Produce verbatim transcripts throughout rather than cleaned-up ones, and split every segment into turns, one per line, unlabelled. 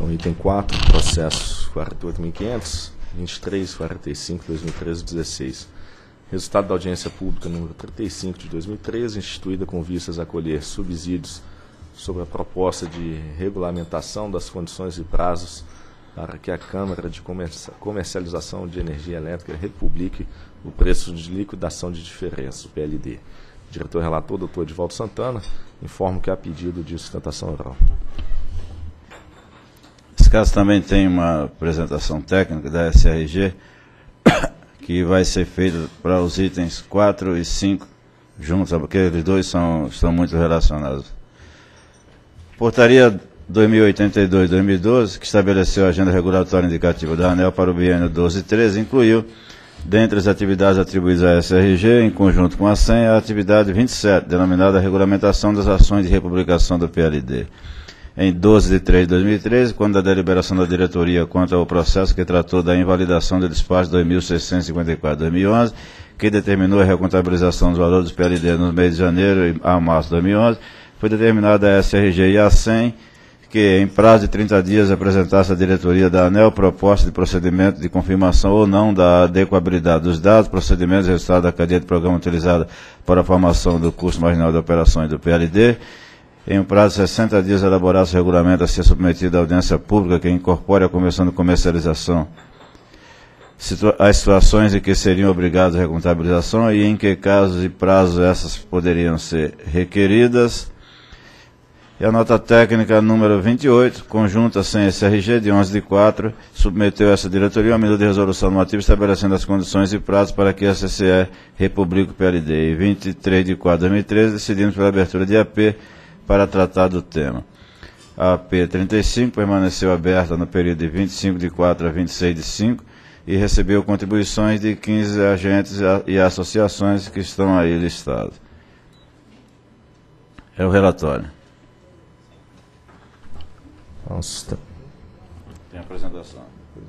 Então, item quatro, processo quarenta e oito mil quinhentos, vinte e três, quarenta e cinco, dois mil e treze, dezesseis. Resultado da audiência pública número trinta e cinco de dois mil e treze, instituída com vistas a colher subsídios sobre a proposta de regulamentação das condições e prazos para que a Câmara de Comercialização de Energia Elétrica republique o preço de liquidação de diferenças, o P L D. Diretor-relator, doutor Edivaldo Santana, informo que há pedido de sustentação oral.
Esse caso também tem uma apresentação técnica da S R G, que vai ser feita para os itens quatro e cinco juntos, porque eles dois são, estão muito relacionados. Portaria dois mil e oitenta e dois, dois mil e doze, que estabeleceu a agenda regulatória indicativa da ANEEL para o biênio doze e treze, incluiu, dentre as atividades atribuídas à S R G, em conjunto com a S E M, a atividade vinte e sete, denominada Regulamentação das Ações de Republicação do P L D. Em doze de três de dois mil e treze, quando a deliberação da diretoria quanto ao processo que tratou da invalidação do despacho dois mil seiscentos e cinquenta e quatro de dois mil e onze, que determinou a recontabilização dos valores do P L D nos meses de janeiro a março de dois mil e onze, foi determinada a S R G e a S E M que, em prazo de trinta dias, apresentasse à diretoria da ANEEL proposta de procedimento de confirmação ou não da adequabilidade dos dados, procedimentos e resultados da cadeia de programa utilizada para a formação do custo marginal de operações do P L D. Em um prazo de sessenta dias, elaborasse o regulamento a ser submetido à audiência pública que incorpore a Comissão de Comercialização situa as situações em que seriam obrigados à recontabilização e em que casos e prazos essas poderiam ser requeridas. E a nota técnica número vinte e oito, conjunta sem S R G, de onze de quatro, submeteu a essa diretoria uma medida de resolução normativa estabelecendo as condições e prazos para que a C C E republique o P L D. E vinte e três de quatro de dois mil e treze, decidimos pela abertura de A P para tratar do tema. A A P trinta e cinco permaneceu aberta no período de vinte e cinco de quatro a vinte e seis de cinco e recebeu contribuições de quinze agentes e associações que estão aí listados. É o relatório.
Nossa.
Tem apresentação.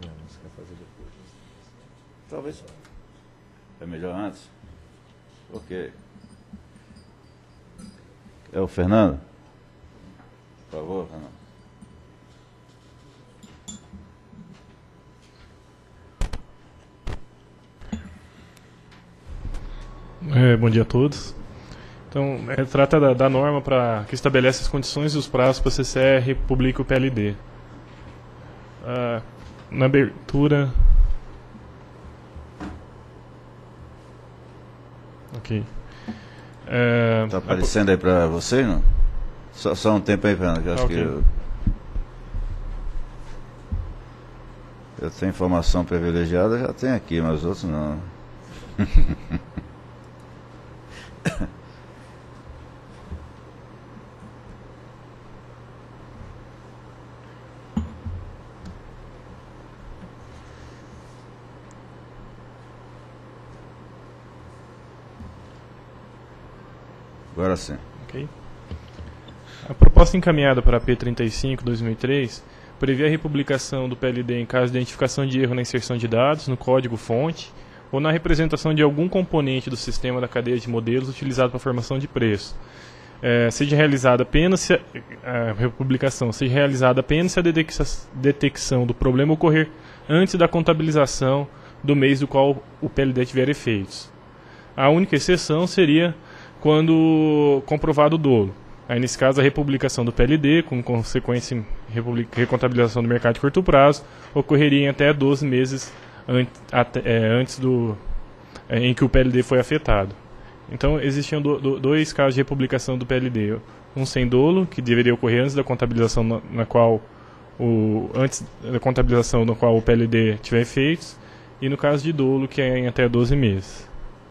Talvez. É melhor antes? Ok. É o Fernando? Por favor, Fernando.
É, bom dia a todos. Então, é, trata da, da norma pra, que estabelece as condições e os prazos para a C C E republique o P L D. Ah, na abertura... Ok.
Está é, aparecendo aí para você, não? Só, só um tempo aí, Fernando, que eu acho okay. que eu... Eu tenho informação privilegiada, já tenho aqui, mas os outros não. Agora sim.
Okay. A proposta encaminhada para a P trinta e cinco, dois mil e três, prevê a republicação do P L D em caso de identificação de erro na inserção de dados, no código-fonte, ou na representação de algum componente do sistema da cadeia de modelos utilizado para a formação de preço. É, seja realizada apenas se a, a republicação seja realizada apenas se a detecção do problema ocorrer antes da contabilização do mês do qual o P L D tiver efeitos. A única exceção seria quando comprovado o dolo. Aí, nesse caso, a republicação do P L D, com consequência recontabilização do mercado de curto prazo, ocorreria em até doze meses an até, é, antes do, é, em que o P L D foi afetado. Então, existiam do, do, dois casos de republicação do P L D. Um sem dolo, que deveria ocorrer antes da contabilização na, na qual o, antes da contabilização no qual o P L D tiver efeitos, e no caso de dolo, que é em até doze meses.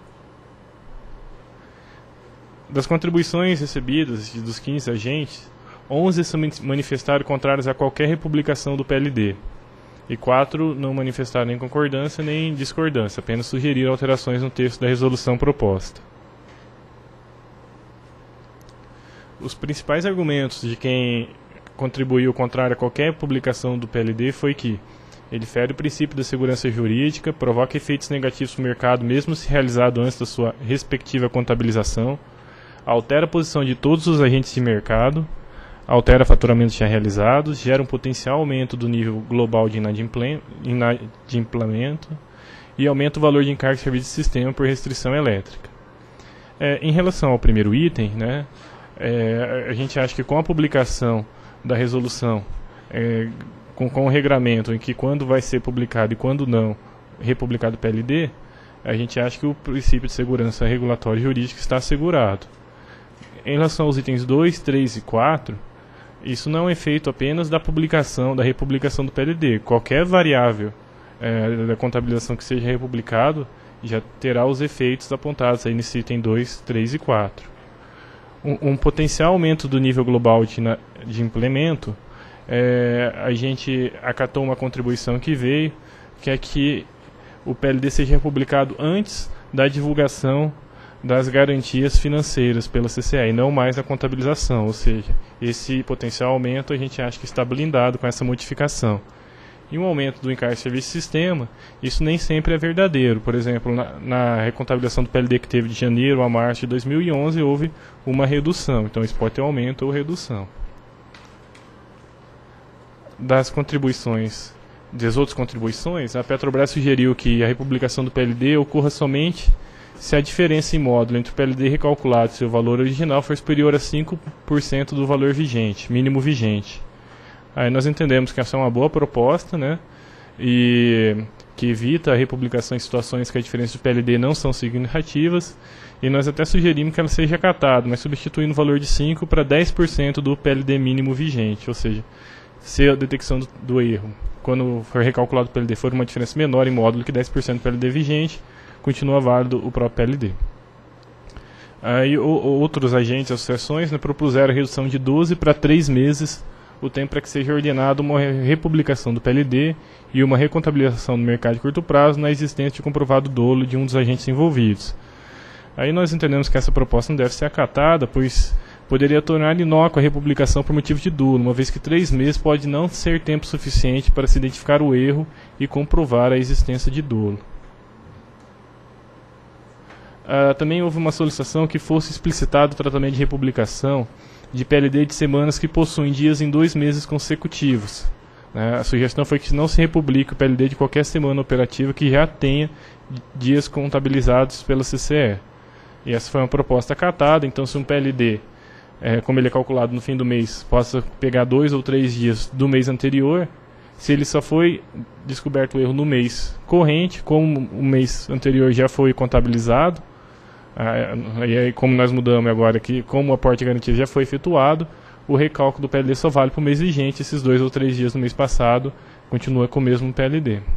Das contribuições recebidas dos quinze agentes, onze se manifestaram contrários a qualquer republicação do P L D, e quatro não manifestaram nem concordância nem discordância, apenas sugeriram alterações no texto da resolução proposta. Os principais argumentos de quem contribuiu contrário a qualquer publicação do P L D foi que ele fere o princípio da segurança jurídica, provoca efeitos negativos para o mercado mesmo se realizado antes da sua respectiva contabilização, altera a posição de todos os agentes de mercado, altera faturamentos já realizados, gera um potencial aumento do nível global de inadimplemento e aumenta o valor de encargo de serviço de sistema por restrição elétrica. É, em relação ao primeiro item, né, é, a gente acha que com a publicação da resolução, é, com, com o regramento em que quando vai ser publicado e quando não, republicado o P L D, a gente acha que o princípio de segurança regulatória e jurídica está assegurado. Em relação aos itens dois, três e quatro, isso não é feito apenas da publicação, da republicação do P L D. Qualquer variável é, da contabilização que seja republicado já terá os efeitos apontados aí nesse item dois, três e quatro. Um, um potencial aumento do nível global de, de implemento, é, a gente acatou uma contribuição que veio, que é que o P L D seja republicado antes da divulgação das garantias financeiras pela C C E e não mais a contabilização, ou seja, esse potencial aumento a gente acha que está blindado com essa modificação. E um aumento do encargo de serviço de sistema, isso nem sempre é verdadeiro. Por exemplo, na, na recontabilização do P L D que teve de janeiro a março de dois mil e onze, houve uma redução, então isso pode ter aumento ou redução. Das contribuições, das outras contribuições, a Petrobras sugeriu que a republicação do P L D ocorra somente se a diferença em módulo entre o P L D recalculado e seu valor original for superior a cinco por cento do valor vigente, mínimo vigente. Aí nós entendemos que essa é uma boa proposta, né, e que evita a republicação em situações que a diferença do P L D não são significativas, e nós até sugerimos que ela seja acatada, mas substituindo o valor de cinco por cento para dez por cento do P L D mínimo vigente, ou seja, se a detecção do, do erro, quando for recalculado o P L D, for uma diferença menor em módulo que dez por cento do P L D vigente, continua válido o próprio P L D. Aí o, outros agentes e associações, né, propuseram a redução de doze para três meses o tempo para que seja ordenada uma republicação do P L D e uma recontabilização no mercado de curto prazo na existência de comprovado dolo de um dos agentes envolvidos. Aí nós entendemos que essa proposta não deve ser acatada, pois poderia tornar inócua a republicação por motivo de dolo, uma vez que três meses pode não ser tempo suficiente para se identificar o erro e comprovar a existência de dolo. Uh, também houve uma solicitação que fosse explicitado o tratamento de republicação de P L D de semanas que possuem dias em dois meses consecutivos. Né? A sugestão foi que não se republique o P L D de qualquer semana operativa que já tenha dias contabilizados pela C C E. E essa foi uma proposta acatada, então se um P L D, é, como ele é calculado no fim do mês, possa pegar dois ou três dias do mês anterior, se ele só foi descoberto o erro no mês corrente, como o mês anterior já foi contabilizado, ah, e aí como nós mudamos agora aqui, como o aporte de garantia já foi efetuado, o recálculo do P L D só vale para o mês vigente, esses dois ou três dias do mês passado continua com o mesmo P L D.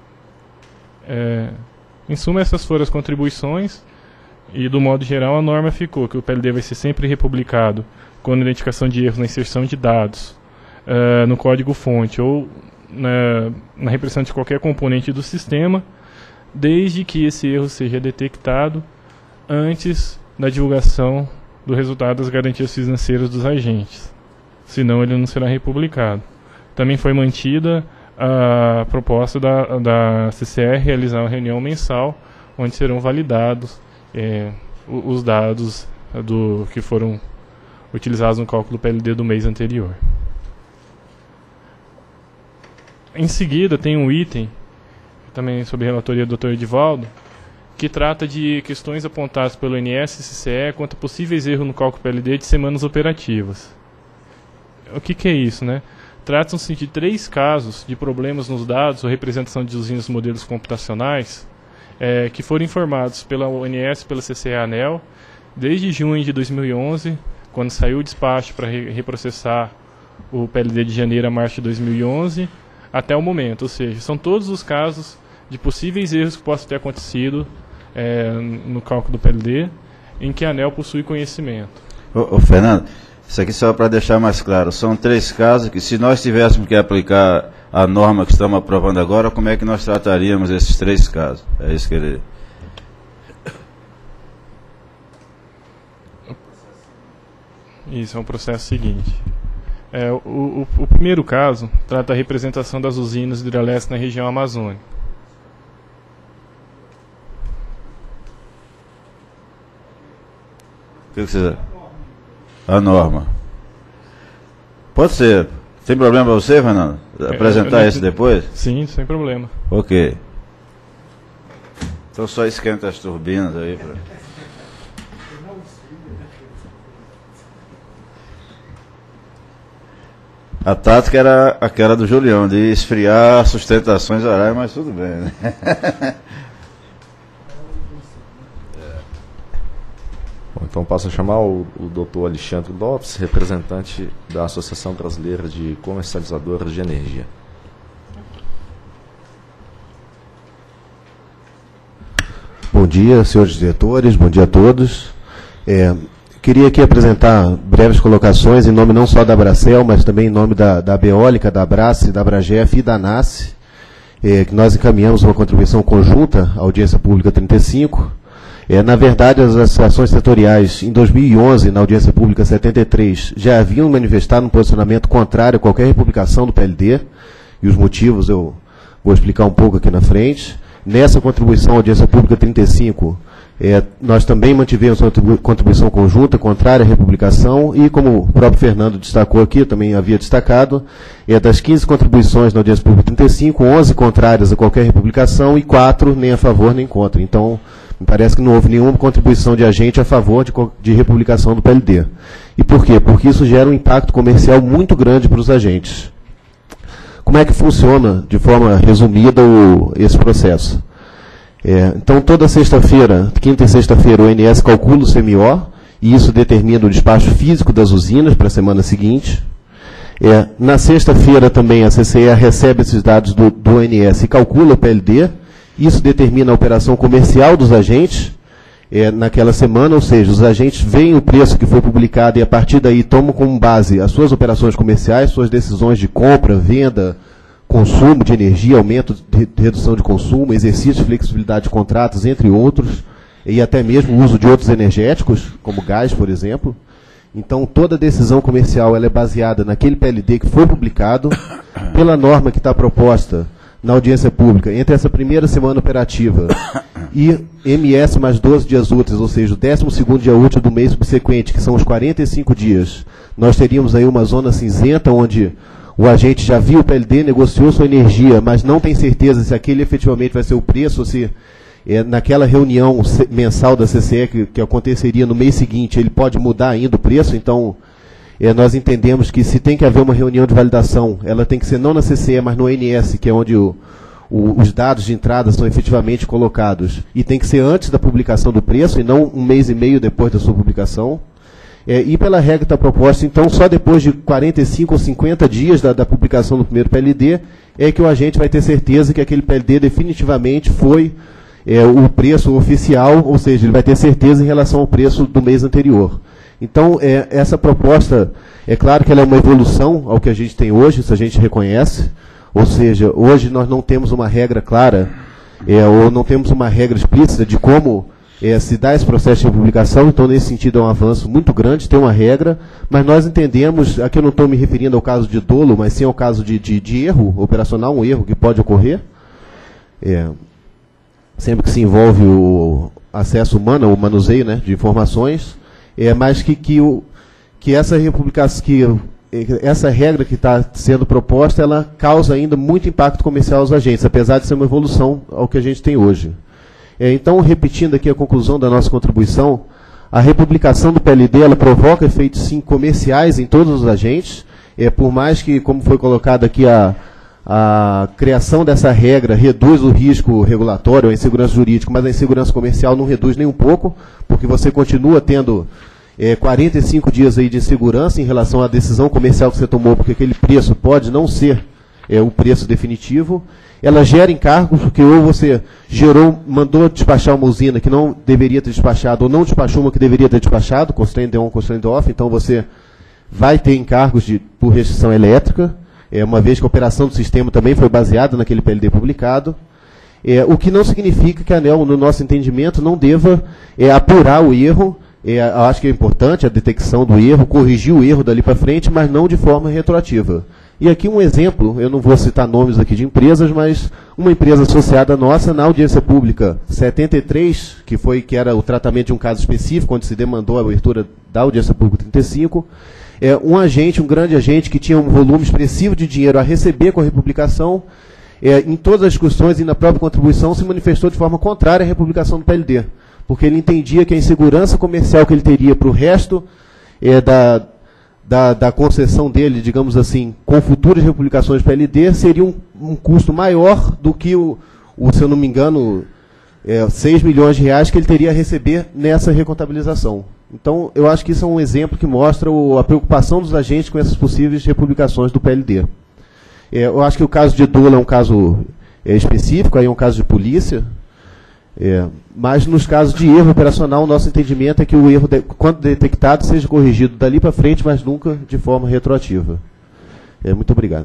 É, em suma, essas foram as contribuições, e do modo geral a norma ficou que o P L D vai ser sempre republicado com a identificação de erros na inserção de dados, uh, no código-fonte ou na, na repressão de qualquer componente do sistema, desde que esse erro seja detectado antes da divulgação do resultado das garantias financeiras dos agentes. Senão ele não será republicado. Também foi mantida a proposta da, da C C E realizar uma reunião mensal onde serão validados é, os dados do, que foram utilizados no cálculo do P L D do mês anterior. Em seguida tem um item, também sob relatoria do doutor Edivaldo, que trata de questões apontadas pelo I N S e C C E quanto a possíveis erros no cálculo P L D de semanas operativas. O que, que é isso, né? Tratam-se de três casos de problemas nos dados ou representação de usinas modelos computacionais é, que foram informados pela O N S e pela C C E ANEEL desde junho de dois mil e onze, quando saiu o despacho para re reprocessar o P L D de janeiro a março de dois mil e onze, até o momento. Ou seja, são todos os casos de possíveis erros que possam ter acontecido é, no cálculo do P L D, em que a ANEEL possui conhecimento.
Ô, ô Fernando, isso aqui só para deixar mais claro, são três casos que, se nós tivéssemos que aplicar a norma que estamos aprovando agora, como é que nós trataríamos esses três casos? É isso que ele...
Isso, é um processo seguinte. É, o, o, o primeiro caso trata da representação das usinas hidrelétricas na região amazônica.
O que você... A norma. Pode ser. Tem problema para você, Fernando? Apresentar esse depois?
Sim, sem problema.
Ok. Então só esquenta as turbinas aí. Pra... A tática era aquela do Julião, de esfriar sustentações orais, mas tudo bem, né?
Bom, então passo a chamar o, o doutor Alexandre Lopes, representante da Associação Brasileira de Comercializadores de Energia.
Bom dia, senhores diretores, bom dia a todos. É, queria aqui apresentar breves colocações em nome não só da Abracel, mas também em nome da, da Beólica, da Abrace, da Abragef e da ANACE, é, que nós encaminhamos uma contribuição conjunta à audiência pública trinta e cinco. É, na verdade, as associações setoriais, em dois mil e onze, na audiência pública setenta e três, já haviam manifestado um posicionamento contrário a qualquer republicação do P L D, e os motivos eu vou explicar um pouco aqui na frente. Nessa contribuição à audiência pública trinta e cinco, é, nós também mantivemos uma contribuição conjunta contrária à republicação e, como o próprio Fernando destacou aqui, também havia destacado, é, das quinze contribuições na audiência pública trinta e cinco, onze contrárias a qualquer republicação e quatro nem a favor nem contra. Então, me parece que não houve nenhuma contribuição de agente a favor de, de republicação do P L D. E por quê? Porque isso gera um impacto comercial muito grande para os agentes. Como é que funciona, de forma resumida, o, esse processo? É, então, toda sexta-feira, quinta e sexta-feira, o O N S calcula o C M O, e isso determina o despacho físico das usinas para a semana seguinte. É, na sexta-feira também a C C E recebe esses dados do, do O N S e calcula o P L D, isso determina a operação comercial dos agentes é, naquela semana, ou seja, os agentes veem o preço que foi publicado e a partir daí tomam como base as suas operações comerciais, suas decisões de compra, venda, consumo de energia, aumento de redução de consumo, exercício de flexibilidade de contratos, entre outros, e até mesmo o uso de outros energéticos, como gás, por exemplo. Então, toda decisão comercial ela é baseada naquele P L D que foi publicado, pela norma que está proposta na audiência pública, entre essa primeira semana operativa e M S mais doze dias úteis, ou seja, o décimo segundo dia útil do mês subsequente, que são os quarenta e cinco dias, nós teríamos aí uma zona cinzenta, onde o agente já viu o P L D, negociou sua energia, mas não tem certeza se aquele efetivamente vai ser o preço, ou se é, naquela reunião mensal da C C E, que, que aconteceria no mês seguinte, ele pode mudar ainda o preço. Então, é, nós entendemos que se tem que haver uma reunião de validação, ela tem que ser não na C C E, mas no O N S, que é onde o, o, os dados de entrada são efetivamente colocados. E tem que ser antes da publicação do preço, e não um mês e meio depois da sua publicação. É, e pela regra está proposta, então, só depois de quarenta e cinco ou cinquenta dias da, da publicação do primeiro P L D, é que o agente vai ter certeza que aquele P L D definitivamente foi é, o preço oficial, ou seja, ele vai ter certeza em relação ao preço do mês anterior. Então, é, essa proposta, é claro que ela é uma evolução ao que a gente tem hoje, isso a gente reconhece, ou seja, hoje nós não temos uma regra clara, é, ou não temos uma regra explícita de como é, se dá esse processo de publicação, então nesse sentido é um avanço muito grande, tem uma regra, mas nós entendemos, aqui eu não estou me referindo ao caso de dolo, mas sim ao caso de, de, de erro operacional, um erro que pode ocorrer, é, sempre que se envolve o acesso humano, o manuseio, né, de informações, é, mas que, que, o, que, essa republicação, que essa regra que está sendo proposta, ela causa ainda muito impacto comercial aos agentes, apesar de ser uma evolução ao que a gente tem hoje. É, então, repetindo aqui a conclusão da nossa contribuição, a republicação do P L D ela provoca efeitos sim comerciais em todos os agentes, é, por mais que, como foi colocado aqui, a, a criação dessa regra reduz o risco regulatório, a insegurança jurídica, mas a insegurança comercial não reduz nem um pouco, porque você continua tendo é, quarenta e cinco dias aí de insegurança em relação à decisão comercial que você tomou, porque aquele preço pode não ser é, o preço definitivo. Ela gera encargos, porque ou você gerou, mandou despachar uma usina que não deveria ter despachado, ou não despachou uma que deveria ter despachado, constraint on, constraint off, então você vai ter encargos de, por restrição elétrica, é, uma vez que a operação do sistema também foi baseada naquele P L D publicado, é, o que não significa que a ANEEL, no nosso entendimento, não deva é, apurar o erro. É, eu acho que é importante a detecção do erro, corrigir o erro dali para frente, mas não de forma retroativa. E aqui um exemplo, eu não vou citar nomes aqui de empresas, mas uma empresa associada nossa na audiência pública setenta e três, que, foi, que era o tratamento de um caso específico, onde se demandou a abertura da audiência pública trinta e cinco, é, um agente, um grande agente que tinha um volume expressivo de dinheiro a receber com a republicação, é, em todas as discussões e na própria contribuição se manifestou de forma contrária à republicação do P L D, porque ele entendia que a insegurança comercial que ele teria para o resto é, da, da, da concessão dele, digamos assim, com futuras republicações do P L D, seria um, um custo maior do que, o, o, se eu não me engano, é, seis milhões de reais que ele teria a receber nessa recontabilização. Então, eu acho que isso é um exemplo que mostra o, a preocupação dos agentes com essas possíveis republicações do P L D. É, eu acho que o caso de Dula é um caso é, específico, aí é um caso de polícia, é, mas nos casos de erro operacional, o nosso entendimento é que o erro, de, quando detectado, seja corrigido dali para frente, mas nunca de forma retroativa. É, muito obrigado.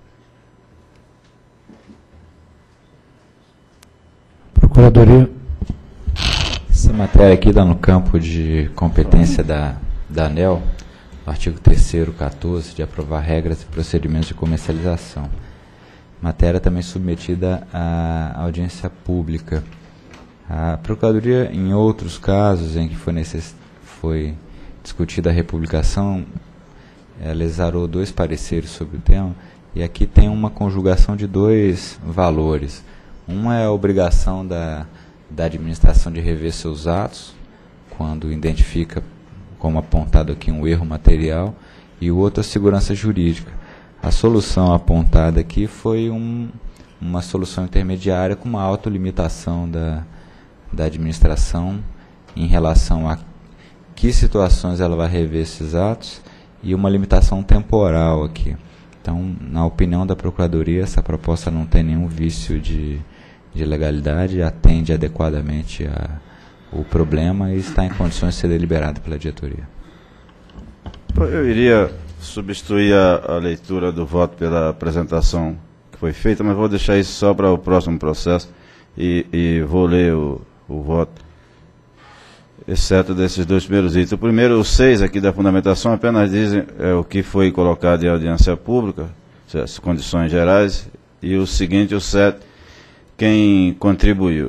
Procuradoria.
Essa matéria aqui está no campo de competência da, da ANEEL, artigo terceiro, quatorze, de aprovar regras e procedimentos de comercialização. Matéria também submetida à audiência pública. A Procuradoria, em outros casos em que foi, necess... foi discutida a republicação, ela exarou dois pareceres sobre o tema, e aqui tem uma conjugação de dois valores. Uma é a obrigação da, da administração de rever seus atos, quando identifica, como apontado aqui, um erro material, e o outro a segurança jurídica. A solução apontada aqui foi um, uma solução intermediária com uma autolimitação da, da administração em relação a que situações ela vai rever esses atos e uma limitação temporal aqui. Então, na opinião da Procuradoria, essa proposta não tem nenhum vício de, de legalidade, atende adequadamente a o problema e está em condições de ser deliberado pela diretoria.
Eu iria substituir a, a leitura do voto pela apresentação que foi feita, mas vou deixar isso só para o próximo processo e, e vou ler o, o voto, exceto desses dois primeiros itens. O primeiro, os seis aqui da fundamentação, apenas dizem é, o que foi colocado em audiência pública, as condições gerais, e o seguinte, o sete, quem contribuiu.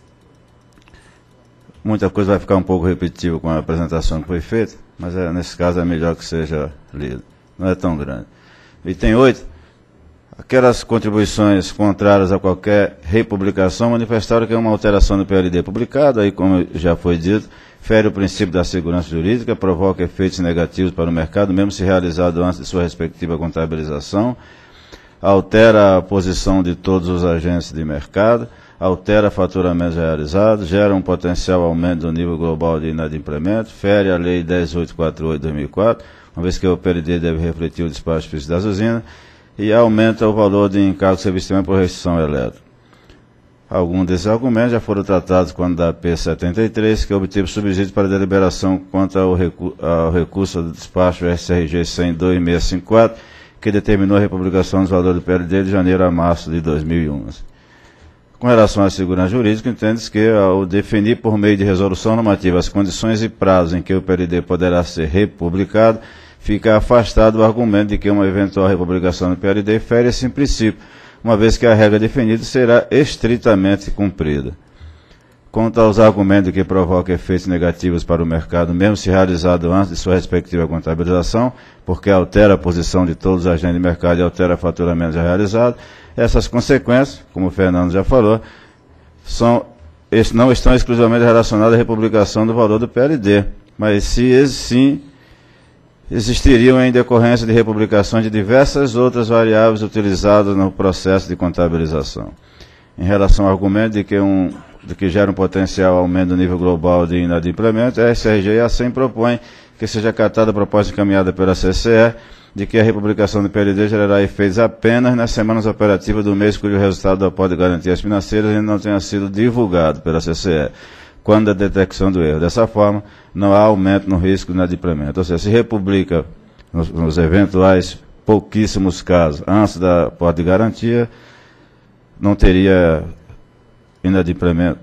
Muita coisa vai ficar um pouco repetitiva com a apresentação que foi feita, mas é, nesse caso é melhor que seja lido. Não é tão grande. E tem oito. Aquelas contribuições contrárias a qualquer republicação manifestaram que é uma alteração do P L D publicado, aí como já foi dito, fere o princípio da segurança jurídica, provoca efeitos negativos para o mercado, mesmo se realizado antes de sua respectiva contabilização, altera a posição de todos os agentes de mercado, altera faturamentos realizados, gera um potencial aumento do nível global de inadimplemento, fere a Lei dez mil oitocentos e quarenta e oito de dois mil e quatro, uma vez que o P L D deve refletir o despacho físico das usinas, e aumenta o valor de encargo de serviço por restrição elétrica. Alguns desses argumentos já foram tratados quando da P setenta e três, que obteve subsídio para deliberação quanto ao, recu ao recurso do despacho S R G cem dois mil seiscentos e cinquenta e quatro, que determinou a republicação dos valores do P L D de janeiro a março de dois mil e onze. Com relação à segurança jurídica, entende-se que, ao definir por meio de resolução normativa as condições e prazos em que o P L D poderá ser republicado, fica afastado o argumento de que uma eventual republicação do P L D fere esse princípio, uma vez que a regra definida será estritamente cumprida. Quanto aos argumentos que provocam efeitos negativos para o mercado, mesmo se realizado antes de sua respectiva contabilização, porque altera a posição de todos os agentes de mercado e altera o faturamento já realizado, essas consequências, como o Fernando já falou, são, não estão exclusivamente relacionadas à republicação do valor do P L D, mas se sim existiriam em decorrência de republicações de diversas outras variáveis utilizadas no processo de contabilização. Em relação ao argumento de que, um, de que gera um potencial aumento do nível global de inadimplemento, a S R G e a SEM propõe que seja acatada a proposta encaminhada pela C C E de que a republicação do P L D gerará efeitos apenas nas semanas operativas do mês cujo resultado do aporte de garantias financeiras ainda não tenha sido divulgado pela C C E, quando da detecção do erro. Dessa forma, não há aumento no risco de inadimplemento. Ou seja, se republica nos, nos eventuais pouquíssimos casos antes da aporte de garantia, não teria inadimplemento,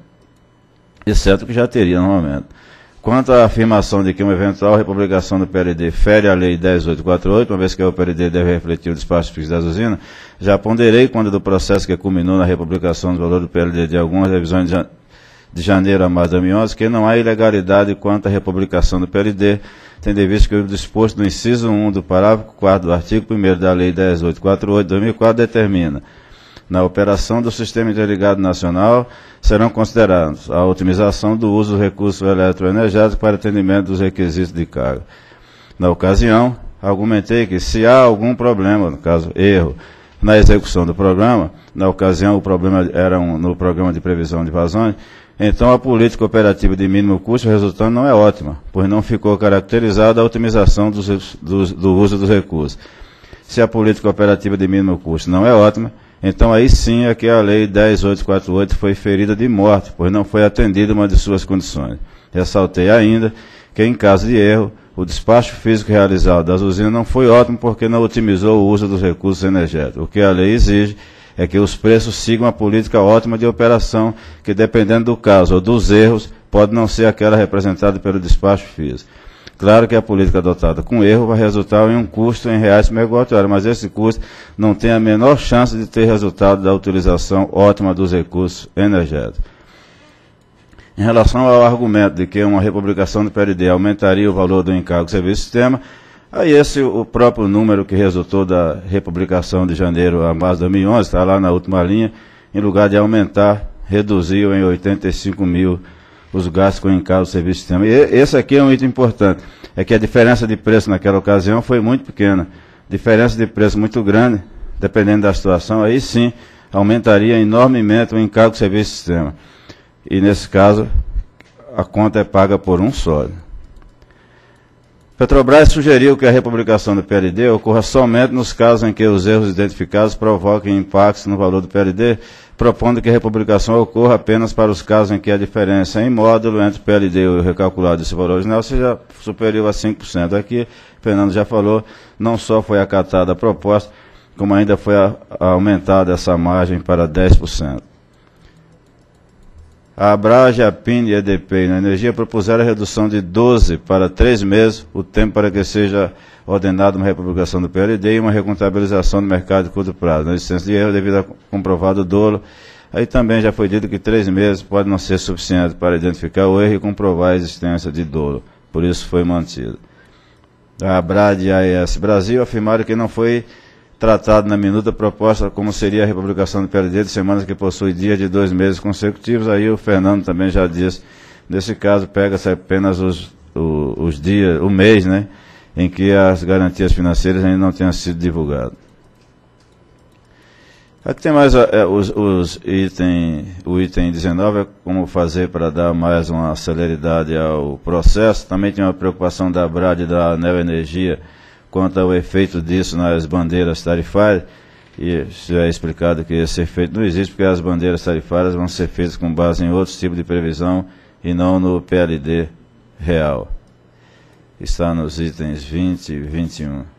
exceto que já teria normalmente. Quanto à afirmação de que uma eventual republicação do P L D fere a Lei dez mil oitocentos e quarenta e oito, uma vez que o P L D deve refletir o despacho fixo das usinas, já ponderei quando do processo que culminou na republicação do valor do P L D de algumas revisões de janeiro a março de dois mil e onze, que não há ilegalidade quanto à republicação do P L D, tendo em vista que o disposto no inciso um do parágrafo quarto do artigo primeiro da Lei dez mil oitocentos e quarenta e oito de dois mil e quatro determina: na operação do Sistema Interligado Nacional serão considerados a otimização do uso do recurso eletroenergético para atendimento dos requisitos de carga. Na ocasião, argumentei que se há algum problema, no caso erro, na execução do programa, na ocasião o problema era um, no programa de previsão de vazões, então a política operativa de mínimo custo resultante não é ótima, pois não ficou caracterizada a otimização dos, dos, do uso dos recursos. Se a política operativa de mínimo custo não é ótima, então aí sim é que a Lei dez mil oitocentos e quarenta e oito foi ferida de morte, pois não foi atendida uma de suas condições. Ressaltei ainda que, em caso de erro, o despacho físico realizado das usinas não foi ótimo porque não otimizou o uso dos recursos energéticos. O que a lei exige é que os preços sigam a política ótima de operação, que, dependendo do caso ou dos erros, pode não ser aquela representada pelo despacho físico. Claro que a política adotada com erro vai resultar em um custo em reais por megawatt-hora, mas esse custo não tem a menor chance de ter resultado da utilização ótima dos recursos energéticos. Em relação ao argumento de que uma republicação do P L D aumentaria o valor do encargo do serviço de sistema, aí esse o próprio número que resultou da republicação de janeiro a março de dois mil e onze, está lá na última linha, em lugar de aumentar, reduziu em oitenta e cinco mil os gastos com encargo do serviço de sistema. E esse aqui é um item importante, é que a diferença de preço naquela ocasião foi muito pequena. Diferença de preço muito grande, dependendo da situação, aí sim aumentaria enormemente o encargo do serviço de sistema. E nesse caso, a conta é paga por um só. Petrobras sugeriu que a republicação do P L D ocorra somente nos casos em que os erros identificados provoquem impactos no valor do P L D, propondo que a republicação ocorra apenas para os casos em que a diferença em módulo entre o P L D e o recalculado desse valor original seja superior a cinco por cento. Aqui, Fernando já falou, não só foi acatada a proposta, como ainda foi a, a aumentada essa margem para dez por cento. A Abrage, a P I N e a E D P na Energia propuseram a redução de doze para três meses o tempo para que seja ordenada uma republicação do P L D e uma recontabilização do mercado de curto prazo, na licença de erro devido a comprovado dolo. Aí também já foi dito que três meses pode não ser suficiente para identificar o erro e comprovar a existência de dolo, por isso foi mantido. A Abrade e a A E S Brasil afirmaram que não foi tratado na minuta proposta como seria a republicação do P L D de semanas que possui dias de dois meses consecutivos. Aí o Fernando também já disse, nesse caso pega-se apenas os, os, os dias, o mês, né, em que as garantias financeiras ainda não tenham sido divulgadas. Aqui tem mais é, os, os item, o item dezenove, é como fazer para dar mais uma celeridade ao processo. Também tem uma preocupação da Abrade e da ANEEL Energia quanto ao efeito disso nas bandeiras tarifárias, e já é explicado que esse efeito não existe, porque as bandeiras tarifárias vão ser feitas com base em outros tipos de previsão e não no P L D real. Está nos itens vinte e vinte e um.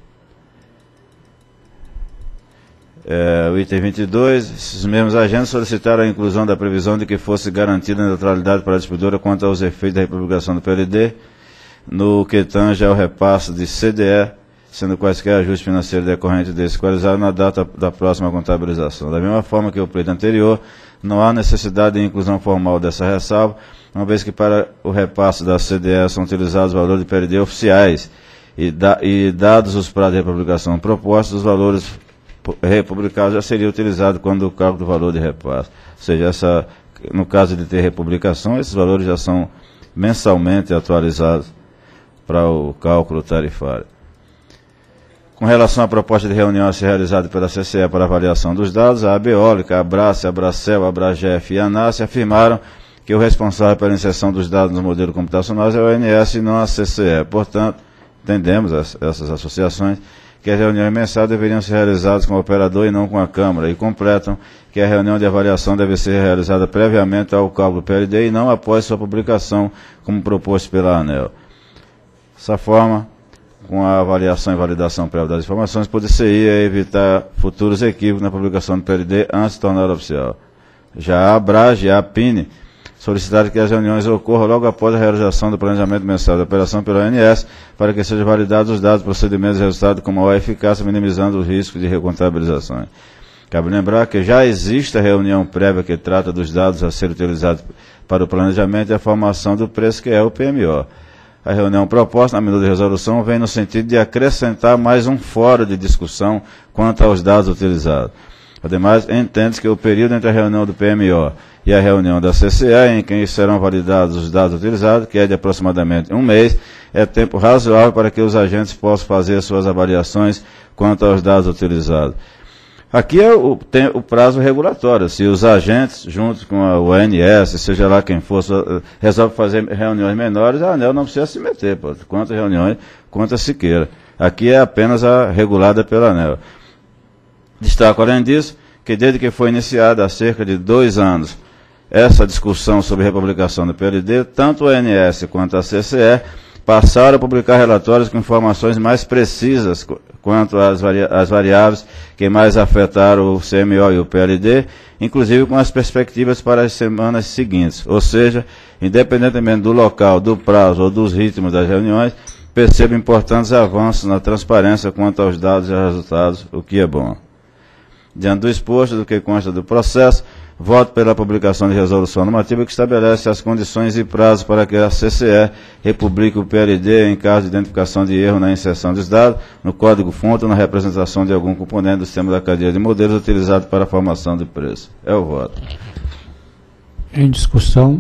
É, o item vinte e dois, esses mesmos agentes solicitaram a inclusão da previsão de que fosse garantida a neutralidade para a distribuidora quanto aos efeitos da republicação do P L D, no que tange ao repasse de C D E, sendo quaisquer ajustes financeiros decorrentes desse equalizado na data da próxima contabilização. Da mesma forma que o pleito anterior, não há necessidade de inclusão formal dessa ressalva, uma vez que para o repasse da C D E são utilizados valores de P L D oficiais e, da, e dados os prazos de republicação propostos, os valores republicados já seriam utilizados quando o cálculo do valor de repasse. Ou seja, essa, no caso de ter republicação, esses valores já são mensalmente atualizados para o cálculo tarifário. Com relação à proposta de reunião a ser realizada pela C C E para avaliação dos dados, a Abeólica, a Abrace, a Abracel, a Abragef e a ANAS afirmaram que o responsável pela inserção dos dados no modelo computacional é o O N S e não a C C E. Portanto, entendemos as, essas associações que as reuniões mensais deveriam ser realizadas com o operador e não com a Câmara, e completam que a reunião de avaliação deve ser realizada previamente ao cálculo P L D e não após sua publicação, como proposto pela ANEEL. Dessa forma, com a avaliação e validação prévia das informações, poder-se-ia evitar futuros equívocos na publicação do P L D antes de tornar oficial. Já a Abrage e a P I N solicitaram que as reuniões ocorram logo após a realização do planejamento mensal da operação pelo O N S, para que sejam validados os dados, procedimentos e resultados com maior eficácia, minimizando os riscos de recontabilizações. Cabe lembrar que já existe a reunião prévia que trata dos dados a serem utilizados para o planejamento e a formação do preço, que é o P M O. a reunião proposta na minuta de resolução vem no sentido de acrescentar mais um fórum de discussão quanto aos dados utilizados. Ademais, entende-se que o período entre a reunião do P M O e a reunião da C C E, em que serão validados os dados utilizados, que é de aproximadamente um mês, é tempo razoável para que os agentes possam fazer suas avaliações quanto aos dados utilizados. Aqui é o, tem o prazo regulatório. Se os agentes, junto com a O N S, seja lá quem for, resolve fazer reuniões menores, a ANEEL não precisa se meter, pô, quantas reuniões, quantas se queira. Aqui é apenas a regulada pela ANEEL. Destaco, além disso, que desde que foi iniciada há cerca de dois anos essa discussão sobre republicação do P L D, tanto o O N S quanto a C C E passaram a publicar relatórios com informações mais precisas quanto às, vari às variáveis que mais afetaram o C M O e o P L D, inclusive com as perspectivas para as semanas seguintes. Ou seja, independentemente do local, do prazo ou dos ritmos das reuniões, percebo importantes avanços na transparência quanto aos dados e resultados, o que é bom. Diante do exposto, do que consta do processo, voto pela publicação de resolução normativa que estabelece as condições e prazos para que a C C E republique o P L D em caso de identificação de erro na inserção dos dados, no código-fonte ou na representação de algum componente do sistema da cadeia de modelos utilizado para a formação de preço. É o voto.
Em discussão.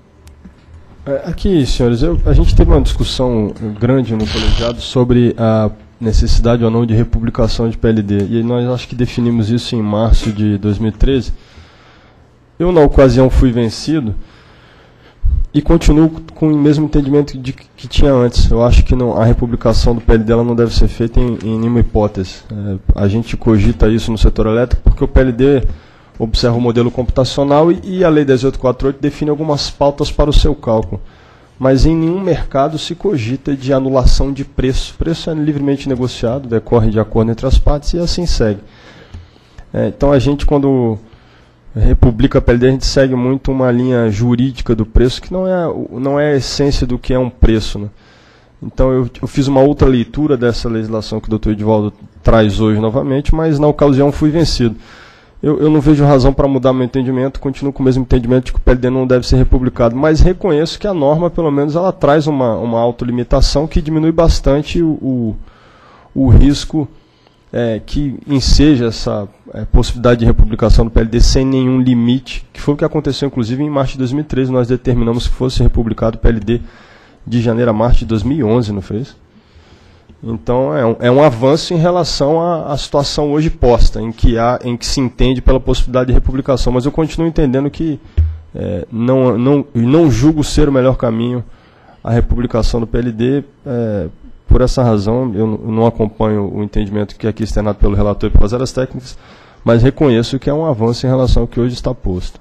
Aqui, senhores, eu, a gente teve uma discussão grande no colegiado sobre a necessidade ou não de republicação de P L D. E nós acho que definimos isso em março de dois mil e treze. Eu, na ocasião, fui vencido e continuo com o mesmo entendimento de que, que tinha antes. Eu acho que não, a republicação do P L D ela não deve ser feita em, em nenhuma hipótese. É, a gente cogita isso no setor elétrico porque o P L D observa o modelo computacional e, e a Lei dez mil oitocentos e quarenta e oito define algumas pautas para o seu cálculo. Mas em nenhum mercado se cogita de anulação de preço. O preço é livremente negociado, decorre de acordo entre as partes e assim segue. É, então a gente, quando republica a P L D, a gente segue muito uma linha jurídica do preço, que não é, não é a essência do que é um preço, né? Então eu, eu fiz uma outra leitura dessa legislação que o doutor Edivaldo traz hoje novamente, mas na ocasião fui vencido. Eu, eu não vejo razão para mudar meu entendimento, continuo com o mesmo entendimento de que o P L D não deve ser republicado, mas reconheço que a norma, pelo menos, ela traz uma, uma autolimitação que diminui bastante o, o, o risco é, que enseja essa é, possibilidade de republicação do P L D sem nenhum limite, que foi o que aconteceu, inclusive, em março de dois mil e treze, nós determinamos que fosse republicado o P L D de janeiro a março de dois mil e onze, não fez? Então, é um, é um avanço em relação à, à situação hoje posta, em que, há, em que se entende pela possibilidade de republicação. Mas eu continuo entendendo que é, não, não, não julgo ser o melhor caminho a republicação do P L D. É, por essa razão, eu, eu não acompanho o entendimento que é aqui externado pelo relator e pelas áreas técnicas, mas reconheço que é um avanço em relação ao que hoje está posto.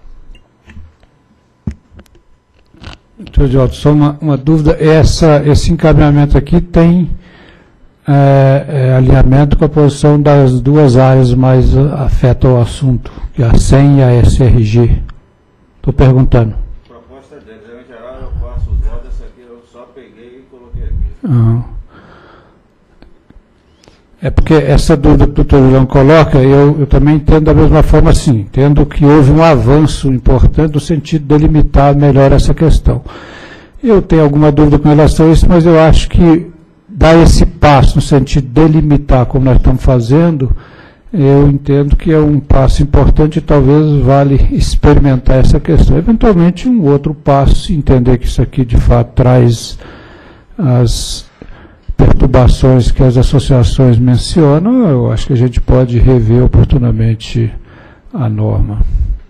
Doutor Edivaldo, só uma, uma dúvida. Essa, esse encaminhamento aqui tem... É, é, alinhamento com a posição das duas áreas mais afetam o assunto, que é a S E M e a S R G. Estou perguntando.
A proposta deles, eu, em geral, eu faço os votos, essa aqui eu só peguei e coloquei aqui.
Uhum. É porque essa dúvida que o doutor João coloca, eu, eu também entendo da mesma forma assim, entendo que houve um avanço importante no sentido de delimitar melhor essa questão. Eu tenho alguma dúvida com relação a isso, mas eu acho que dar esse passo no sentido de delimitar como nós estamos fazendo, eu entendo que é um passo importante e talvez vale experimentar essa questão. Eventualmente um outro passo, entender que isso aqui de fato traz as perturbações que as associações mencionam, eu acho que a gente pode rever oportunamente a norma.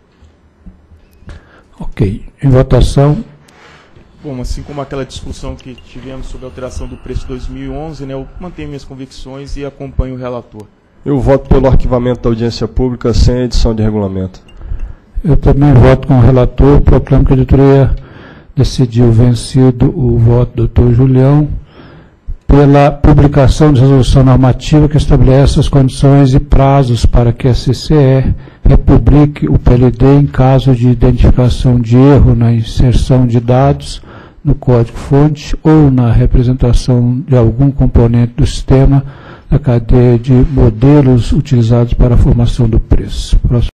Ok, em votação.
Bom, assim como aquela discussão que tivemos sobre a alteração do preço de dois mil e onze, né, eu mantenho minhas convicções e acompanho o relator.
Eu voto pelo arquivamento da audiência pública sem edição de regulamento.
Eu também voto com o relator, proclamo que a diretoria decidiu vencido o voto do doutor Julião pela publicação de resolução normativa que estabelece as condições e prazos para que a C C E republique o P L D em caso de identificação de erro na inserção de dados no código-fonte ou na representação de algum componente do sistema da cadeia de modelos utilizados para a formação do preço. Próximo.